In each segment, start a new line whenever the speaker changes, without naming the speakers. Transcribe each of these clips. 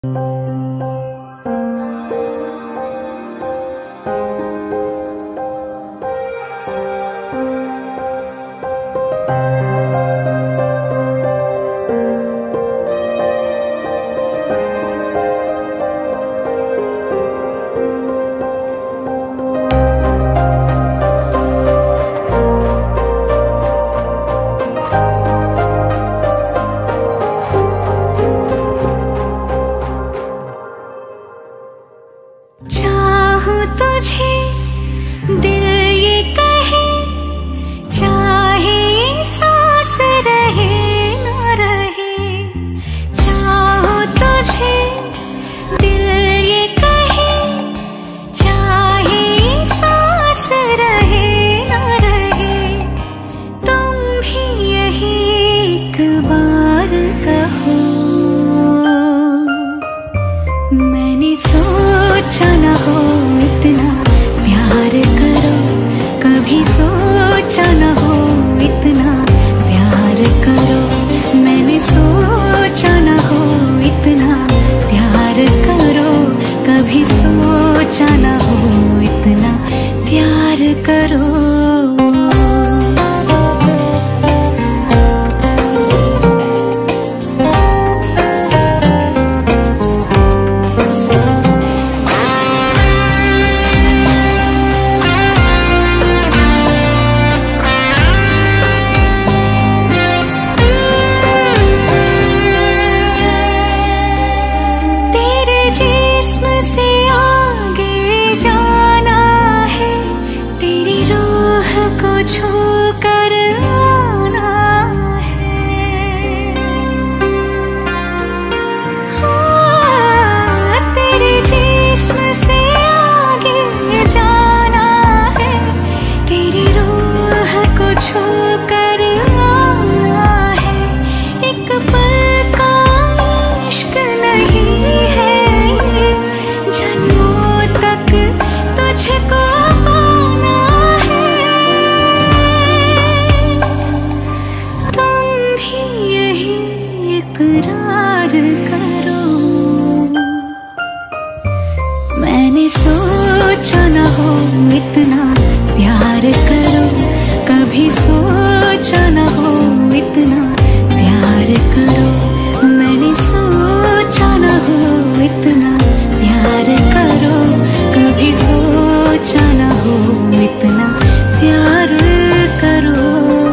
चाहूं तुझे दिल ये कहे, चाहे सांस रहे न रहे। चाहूं तुझे दिल ये कहे, चाहे सांस रहे न रहे। तुम भी यही एक बार कहो। मैंने सोचा न हो इतना प्यार करो, कभी सोचा न हो इतना प्यार करो। मैंने सोचा न हो इतना प्यार करो, कभी सोचा न हो इतना प्यार करो। छू कर आना है, हाँ, तेरे जिस्म से आगे जाना है। तेरी रूह को छू कर आना है। एक पल का इश्क नहीं है ये, जन्मों तक तुझको इकरार करो। मैंने सोचा न हो इतना प्यार करो, कभी सोचा न हो इतना प्यार करो। मैंने सोचा न हो इतना प्यार करो, कभी सोचा न हो इतना प्यार करो।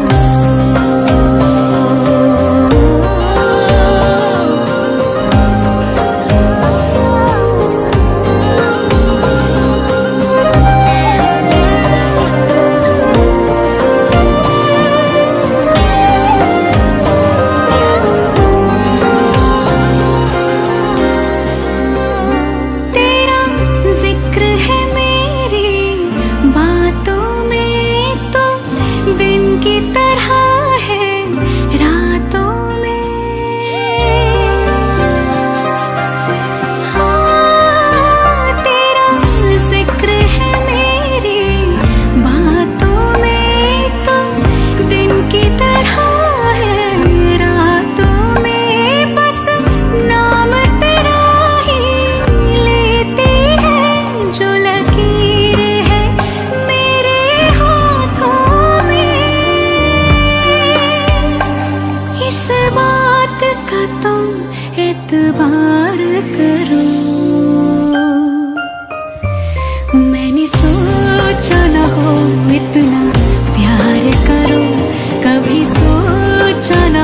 एतबार करो। मैंने सोचा न हो इतना प्यार करो, कभी सोचा न